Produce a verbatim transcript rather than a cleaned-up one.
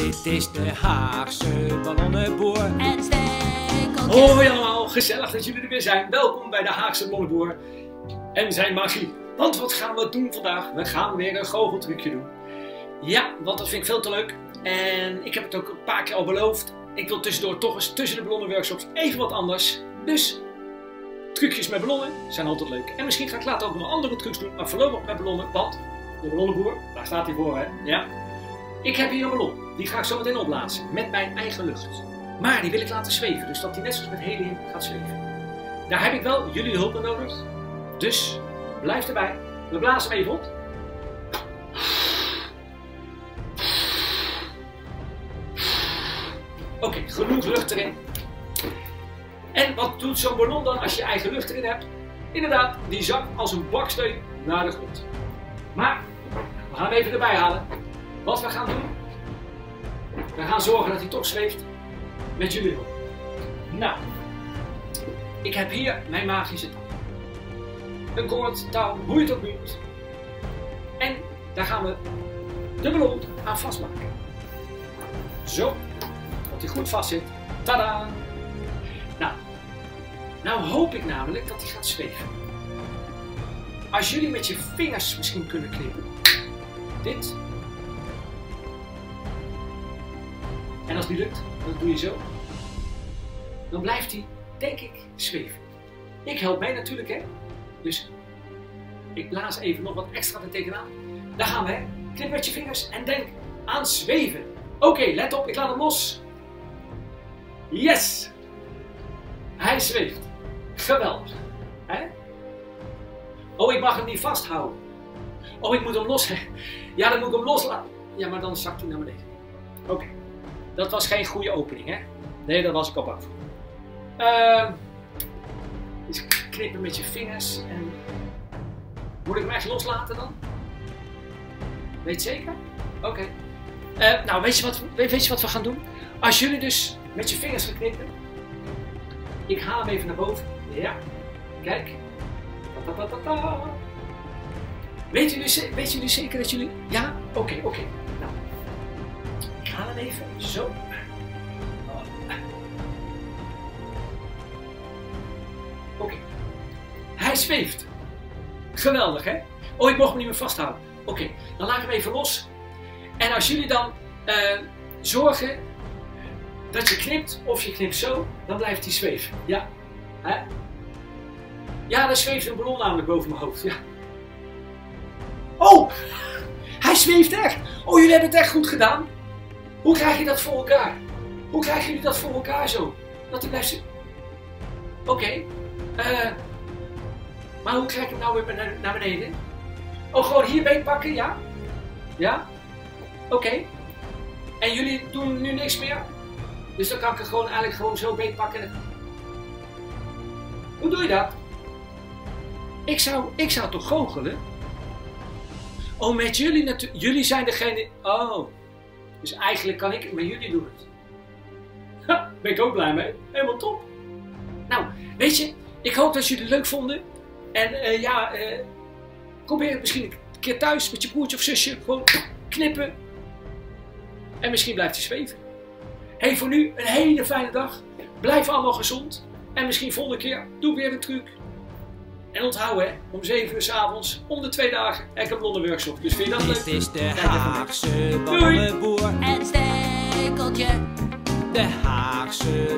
Dit is de Haagse ballonnenboer en Stekeltje. Hoi allemaal, gezellig dat jullie er weer zijn. Welkom bij de Haagse ballonnenboer en zijn magie. Want wat gaan we doen vandaag? We gaan weer een goocheltrucje doen. Ja, want dat vind ik veel te leuk. En ik heb het ook een paar keer al beloofd. Ik wil tussendoor toch eens tussen de ballonnenworkshops even wat anders. Dus trucjes met ballonnen zijn altijd leuk. En misschien ga ik later ook nog andere trucs doen, maar voorlopig met ballonnen. Want de ballonnenboer, daar staat hij voor, hè? Ja. Ik heb hier een ballon. Die ga ik zo meteen opblazen met mijn eigen lucht. Maar die wil ik laten zweven, dus dat die net zoals met helium gaat zweven. Daar heb ik wel jullie hulp bij nodig. Dus blijf erbij. We blazen hem even op. Oké, okay, genoeg lucht erin. En wat doet zo'n ballon dan als je eigen lucht erin hebt? Inderdaad, die zakt als een baksteen naar de grond. Maar we gaan hem even erbij halen. Wat we gaan doen? We gaan zorgen dat hij toch zweeft met jullie hulp. Nou, ik heb hier mijn magische touw. Een koord, touw, hoe je het ook noemt. En daar gaan we de ballon aan vastmaken. Zo, dat hij goed vast zit. Tada! Nou, nou hoop ik namelijk dat hij gaat zweven. Als jullie met je vingers misschien kunnen knippen. Dit. En als die lukt, dan doe je zo. Dan blijft hij, denk ik, zweven. Ik help mee natuurlijk, hè. Dus ik blaas even nog wat extra er tegenaan. Daar gaan we, hè. Knip met je vingers en denk aan zweven. Oké, okay, let op, ik laat hem los. Yes! Hij zweeft. Geweldig. Hè? Oh, ik mag hem niet vasthouden. Oh, ik moet hem los. Ja, dan moet ik hem loslaten. Ja, maar dan zakt hij naar beneden. Oké. Okay. Dat was geen goede opening, hè? Nee, dat was ik al bang voor. Uh, dus knippen met je vingers en... Moet ik hem echt loslaten dan? Weet je zeker? Oké. Okay. Uh, nou, weet je, wat, weet je wat we gaan doen? Als jullie dus met je vingers gaan knippen. Ik haal hem even naar boven. Ja. Kijk. Ta -ta -ta -ta -ta. Weet jullie, weet jullie zeker dat jullie... Ja? Oké, okay, oké. Okay. Nou. Ik haal hem even. Zo. Oké. Okay. Hij zweeft. Geweldig, hè? Oh, ik mocht hem niet meer vasthouden. Oké, okay. Dan laat ik hem even los. En als jullie dan uh, zorgen dat je knipt, of je knipt zo, dan blijft hij zweven. Ja. Hè? Ja, dan zweeft een ballon namelijk boven mijn hoofd. Ja. Oh! Hij zweeft echt! Oh, jullie hebben het echt goed gedaan. Hoe krijg je dat voor elkaar? Hoe krijgen jullie dat voor elkaar zo? Dat hij blijft... Oké. Okay. Uh, maar hoe krijg ik hem nou weer naar, naar beneden? Oh, gewoon hier beetpakken, ja? Ja? Oké. Okay. En jullie doen nu niks meer? Dus dan kan ik er gewoon eigenlijk gewoon zo beetpakken. Hoe doe je dat? Ik zou, ik zou toch goochelen? Oh, met jullie natuurlijk. Jullie zijn degene... Oh. Dus eigenlijk kan ik het, maar jullie doen het. Ha, ben ik ook blij mee. Helemaal top. Nou, weet je, ik hoop dat jullie het leuk vonden. En uh, ja, uh, probeer het misschien een keer thuis met je broertje of zusje. Gewoon knippen. En misschien blijft hij zweven. Hey, voor nu een hele fijne dag. Blijf allemaal gezond. En misschien volgende keer doe ik weer een truc. En onthoud, hè, om zeven uur 's avonds, om de twee dagen, heb ik een ballonnenworkshop. Dus vind je dat leuk? Dit is de Haagse ballonnenboer en Stekeltje. De Haagse